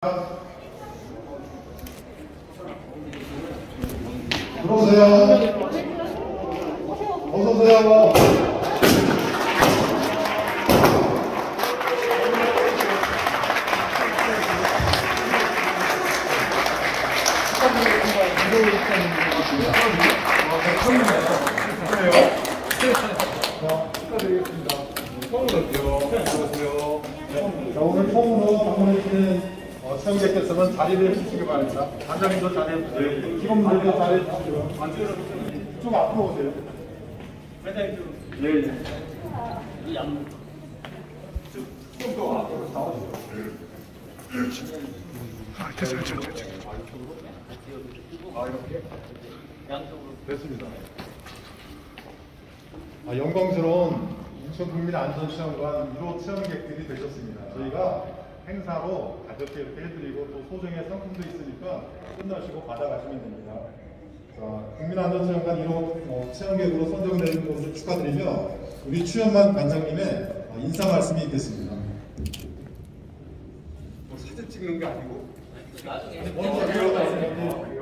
들어오세요. 어서오세요. 자, 오늘 처음으로 방문해주신 시청자께서는 자리를 해주시기 바랍니다. 관장님도 자리해 주세요. 직원분들도 자리해 주시고요. 좀 앞으로 오세요. 예. 좀 더 앞으로 나오세요. 이렇게? 됐습니다. 영광스러운 인천국민안전체험관 1호 체험객들이 되셨습니다. 저희가 행사로 가볍게 이렇게 해드리고 또 소정의 상품도 있으니까 끝나시고 받아가시면 됩니다. 자, 국민안전체험관 1호 체험객으로 선정되는 것을 축하드리며 우리 추현만 관장님의 인사 말씀이 있겠습니다. 사진 찍는 게 아니고 먼저 이어가시면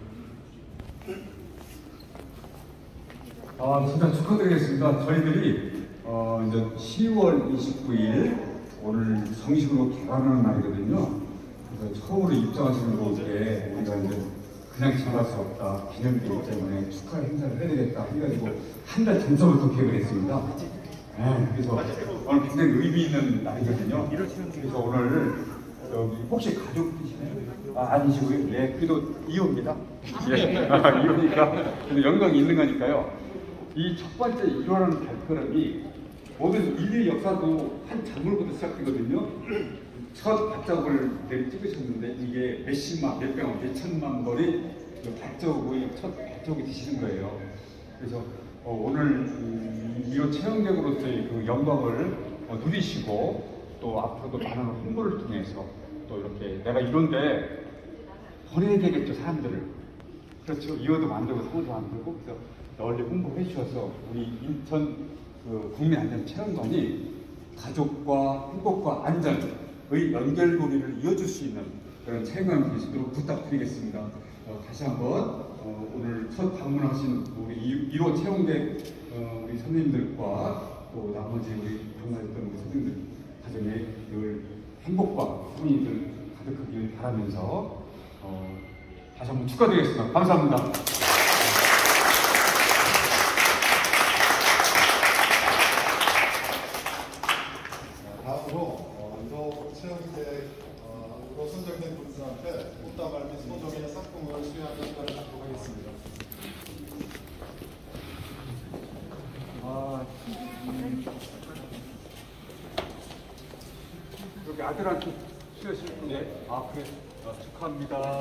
진짜 축하드리겠습니다. 저희들이 이제 10월 29일 오늘 정식으로 개관하는 날이거든요. 그래서 처음으로 입장하시는 곳에 우리가 이제 그냥 지나갈 수 없다. 기념비이기 때문에 축하 행사를 해야되겠다 해가지고 한 달 전서부터 계획을 했습니다. 네, 그래서 오늘 굉장히 의미 있는 날이거든요. 그래서 오늘 여기 혹시 가족이시나요? 아니시고요. 네, 그래도 2호입니다. 예, 2호니까 영광이 있는 거니까요. 이 첫 번째 1호라는 발걸음이 모든 인류의 역사도 한 작물부터 시작되거든요. 첫 발자국을 찍으셨는데 이게 몇십만, 몇백만, 몇천만 벌이 발자국의 첫 발자국이 되시는 거예요. 그래서 오늘 1호 체험객으로서의 그 영광을 누리시고 또 앞으로도 많은 홍보를 통해서 또 이렇게 내가 이런데 보내야 되겠죠, 사람들을. 그렇죠. 2호도 만들고 3호도 만들고 그래서 널리 홍보해 주셔서 우리 인천 국민안전체험관이 가족과 행복과 안전의 연결고리를 이어줄 수 있는 그런 체험관이 되시도록 부탁드리겠습니다. 다시 한번 오늘 첫 방문하신 우리 1호 체험객 우리 선생님들과 또 나머지 우리 방문했던 우리 선생님들 가정에 늘 행복과 성의들 가득하길 바라면서 다시 한번 축하드리겠습니다. 감사합니다. 다음으로 1호 체험객으로 선정된 분들한테 꽃다발 및 소정의 상품을 수여하는 시간을 갖도록 하겠습니다. 여기 아들한테 수여하실 분에 그래. 축하합니다.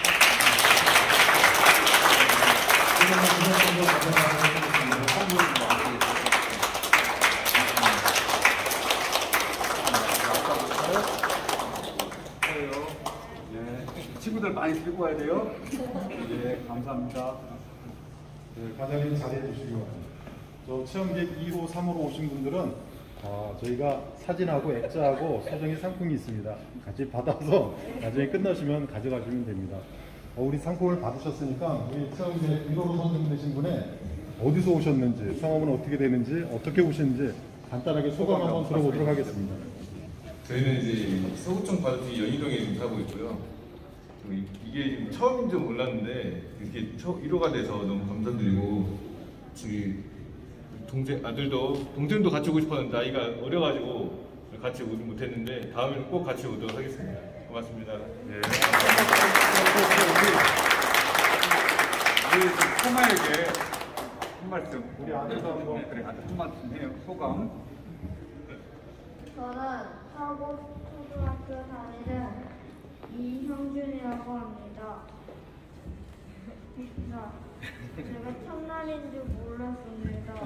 친구들 많이 들고 와야 돼요. 네, 감사합니다. 네, 과장님 자리해 주시고 저 체험객 2호, 3호로 오신 분들은 저희가 사진하고 액자하고 소정의 상품이 있습니다. 같이 받아서 나중에 끝나시면 가져가시면 됩니다. 우리 상품을 받으셨으니까 우리 체험객 1호로 선정되신 분의 어디서 오셨는지, 성함은 어떻게 되는지, 어떻게 오셨는지 간단하게 소감 한번 들어보도록 하겠습니다. 저희는 이제 서구청 바둑이 연희동에 살고 있고요. 이게 처음인 줄 몰랐는데 이렇게 1호가 돼서 너무 감사드리고 동생도 같이 오고 싶었는데 나이가 어려가지고 같이 오지 못했는데 다음에는 꼭 같이 오도록 하겠습니다. 고맙습니다. 네. 우리 소마에게 한 말씀, 우리 아들도 한번 그래 아들 한 말씀 해요. 소감. 저는 사고초등학교 다니는 이형준이라고 합니다. 제가 첫날인 줄 몰랐습니다.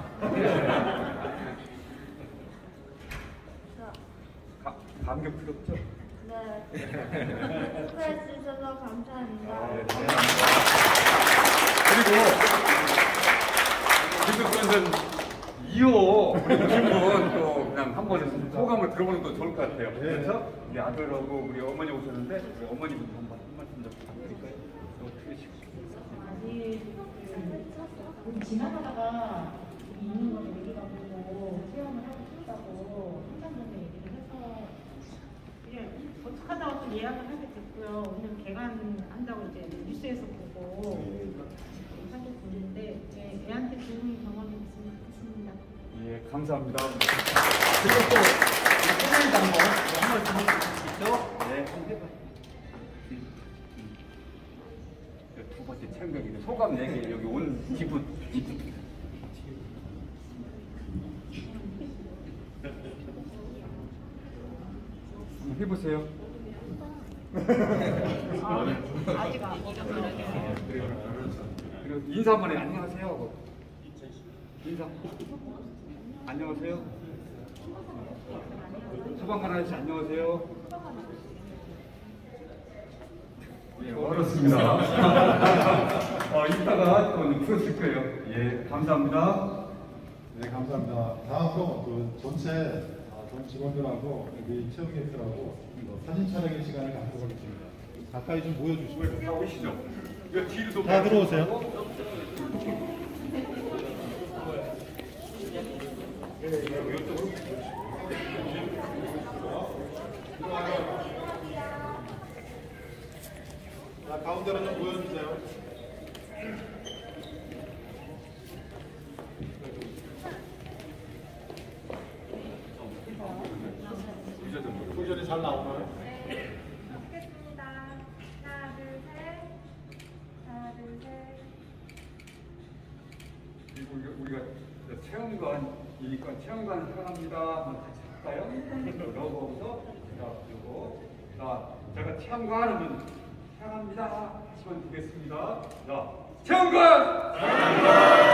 감격스럽죠? 네. 축하해 주셔서 감사합니다. 그리고 그러면 2호 우리 오신 분 또 그냥 한 한번 소감을 들어보는 것도 좋을 것 같아요. 그래서 우리 아들하고 우리 어머니 오셨는데 우리 어머니부터 한 말씀 좀 부탁드릴까요? 어떻게 아니, 지나가다가 여기 있는 걸 얘기가 보고 체험을 하고 싶다고 한참 전에 얘기를 해서 그냥 어떡하다가 또 예약을 하게 됐고요. 왜냐면 개관한다고 이제 뉴스에서 보고 하게 됐는데 애한테 좋은 경험이 있으면 좋겠습니다. 예, 감사합니다. 그리고 또 소장님도 한번 한 말씀 해주실 수 있죠? 네, 한번 해봐요. 두 번째 체험객이 소감 얘기 여기 온 기분. 한번 해보세요. 아직 안 그리고 인사 한번 해. 안녕하세요 하고. 인사. 안녕하세요. 소방관 아저씨 안녕하세요. 예, 어렵습니다. 이따가 또 풀어줄 거예요. 예, 감사합니다. 네, 감사합니다. 다음으로 그 전 직원들하고 우리 체험객들하고 사진 촬영의 시간을 갖도록 하겠습니다. 가까이 좀 모여주시고요. 다 오시죠. 이거 뒤로 다 들어오세요. 자, 가운데로 좀 모여주세요. 의전이 잘 나오나요? 하겠습니다. 하나, 둘, 셋. 하나, 둘, 셋. 그리고 우리가 체험관이니까 체험관 사랑합니다. 한번 같이 할까요? 넣어보면서 자, 제가 체험관 하면 사랑합니다 하시면 되겠습니다. 자, 체험관!